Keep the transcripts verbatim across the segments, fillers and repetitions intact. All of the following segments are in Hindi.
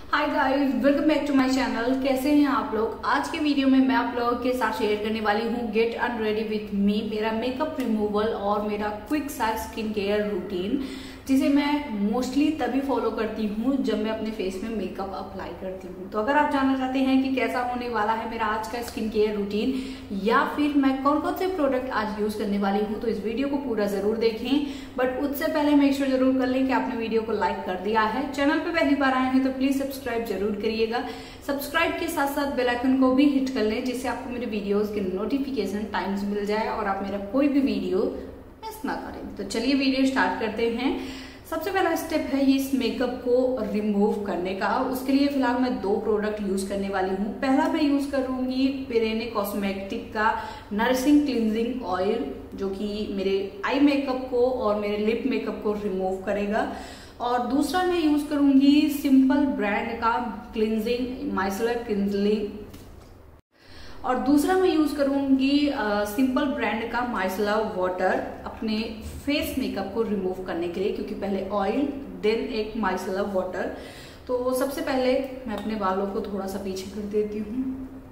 Hi guys, welcome back to my channel. कैसे हैं आप लोग। आज के वीडियो में मैं आप लोगों के साथ शेयर करने वाली हूँ गेट अनरेडी विथ मी, मेरा मेकअप रिमूवल और मेरा क्विक सा स्किन केयर रूटीन, जिसे मैं मोस्टली तभी फॉलो करती हूँ जब मैं अपने फेस में मेकअप अप्लाई करती हूँ। तो अगर आप जानना चाहते हैं कि कैसा होने वाला है मेरा आज का स्किन केयर रूटीन या फिर मैं कौन कौन से प्रोडक्ट आज यूज करने वाली हूँ, तो इस वीडियो को पूरा जरूर देखें। बट उससे पहले मेक श्योर जरूर कर लें कि आपने वीडियो को लाइक कर दिया है। चैनल पे पहली बार आए हैं तो प्लीज सब्सक्राइब जरूर करिएगा। सब्सक्राइब के साथ साथ बेल आइकन को भी हिट कर लें, जिससे आपको मेरे वीडियोस के नोटिफिकेशन टाइम्स मिल जाए और आप मेरा कोई भी वीडियो मिस ना करें। तो चलिए वीडियो स्टार्ट करते हैं। सबसे पहला स्टेप है ये इस मेकअप को रिमूव करने का। उसके लिए फिलहाल मैं दो प्रोडक्ट यूज करने वाली हूँ। पहला मैं यूज करूंगी पेरेने कॉस्मेटिक का नरिशिंग क्लींजिंग ऑयल, जो कि मेरे आई मेकअप को और मेरे लिप मेकअप को रिमूव करेगा। और दूसरा मैं यूज करूंगी सिंपल ब्रांड का क्लींजिंग माइसलर क्लींजिंग और दूसरा मैं यूज करूंगी सिंपल ब्रांड का माइसलर वाटर अपने फेस मेकअप को रिमूव करने के लिए, क्योंकि पहले ऑयल देन एक माइसलर वाटर। तो सबसे पहले मैं अपने बालों को थोड़ा सा पीछे कर देती हूँ।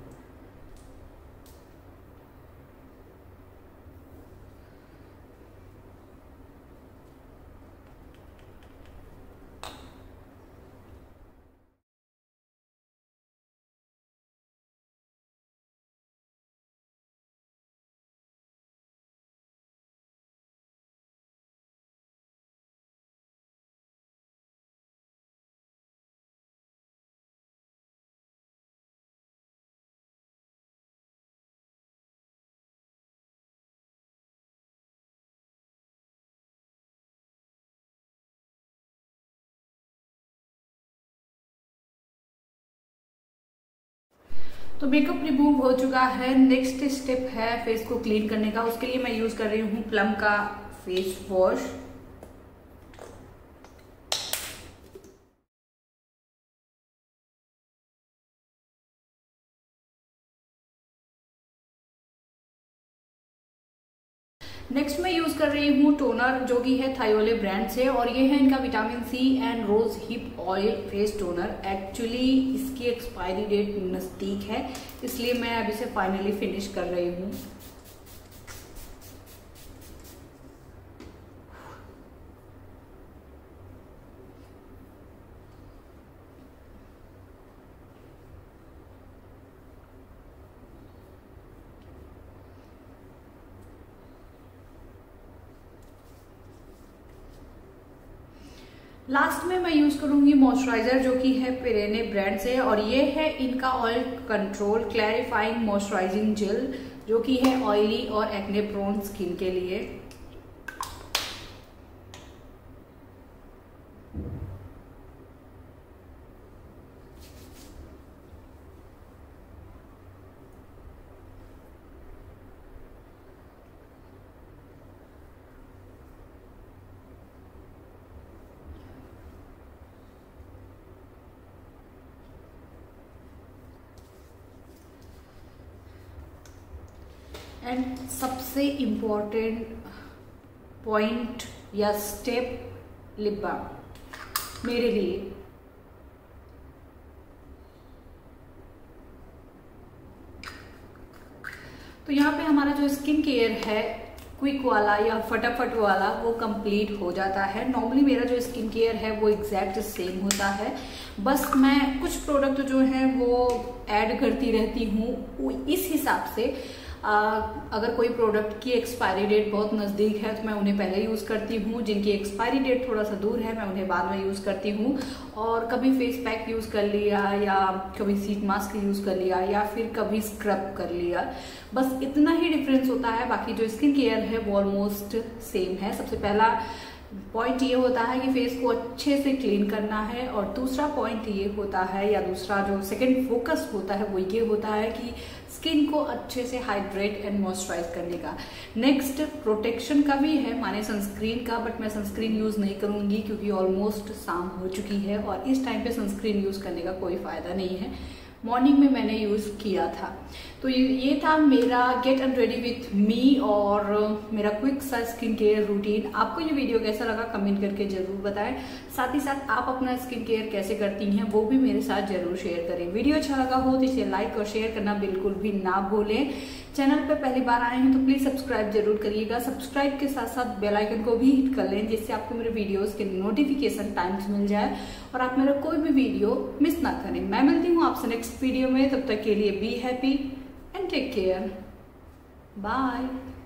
तो मेकअप रिमूव हो चुका है। नेक्स्ट स्टेप है फेस को क्लीन करने का। उसके लिए मैं यूज कर रही हूँ प्लम का फेस वॉश। नेक्स्ट मैं यूज कर रही हूँ टोनर, जो कि है थायोले ब्रांड से, और ये है इनका vitamin C and rose hip oil face toner. Actually इसकी एक्सपायरी डेट नजदीक है, इसलिए मैं अब इसे फाइनली फिनिश कर रही हूँ। लास्ट में मैं यूज करूंगी मॉइस्चराइजर, जो कि है पेरेने ब्रांड से, और ये है इनका oil control clarifying moisturising gel, जो कि है ऑयली और एक्ने प्रोन स्किन के लिए। एंड सबसे इम्पोर्टेंट पॉइंट या स्टेप लिप बाम मेरे लिए। तो यहाँ पे हमारा जो स्किन केयर है क्विक वाला या फटाफट वाला, वो कंप्लीट हो जाता है। नॉर्मली मेरा जो स्किन केयर है वो एग्जैक्ट सेम होता है, बस मैं कुछ प्रोडक्ट जो है वो ऐड करती रहती हूँ इस हिसाब से। आ, अगर कोई प्रोडक्ट की एक्सपायरी डेट बहुत नज़दीक है तो मैं उन्हें पहले यूज़ करती हूँ, जिनकी एक्सपायरी डेट थोड़ा सा दूर है मैं उन्हें बाद में यूज़ करती हूँ। और कभी फेस पैक यूज़ कर लिया या कभी शीट मास्क यूज़ कर लिया या फिर कभी स्क्रब कर लिया, बस इतना ही डिफरेंस होता है। बाकी जो स्किन केयर है वो ऑलमोस्ट सेम है। सबसे पहला पॉइंट ये होता है कि फेस को अच्छे से क्लीन करना है, और दूसरा पॉइंट ये होता है या दूसरा जो सेकंड फोकस होता है वो ये होता है कि स्किन को अच्छे से हाइड्रेट एंड मॉइस्चराइज करने का। नेक्स्ट प्रोटेक्शन का भी है, माने सनस्क्रीन का, बट मैं सनस्क्रीन यूज नहीं करूंगी क्योंकि ऑलमोस्ट शाम हो चुकी है और इस टाइम पे सनस्क्रीन यूज करने का कोई फायदा नहीं है। मॉर्निंग में मैंने यूज किया था। तो ये, ये था मेरा get and ready with me और मेरा क्विक सा स्किन केयर रूटीन। आपको ये वीडियो कैसा लगा कमेंट करके जरूर बताएं। साथ ही साथ आप अपना स्किन केयर कैसे करती हैं वो भी मेरे साथ जरूर शेयर करें। वीडियो अच्छा लगा हो तो इसे लाइक और शेयर करना बिल्कुल भी ना भूलें। चैनल पे पहली बार आए हैं तो प्लीज सब्सक्राइब जरूर करिएगा। सब्सक्राइब के साथ साथ बेल आइकन को भी हिट कर लें जिससे आपको मेरे वीडियोस के नोटिफिकेशन टाइम से मिल जाए और आप मेरा कोई भी वीडियो मिस ना करें। मैं मिलती हूँ आपसे नेक्स्ट वीडियो में, तब तक के लिए be happy and take care. Bye.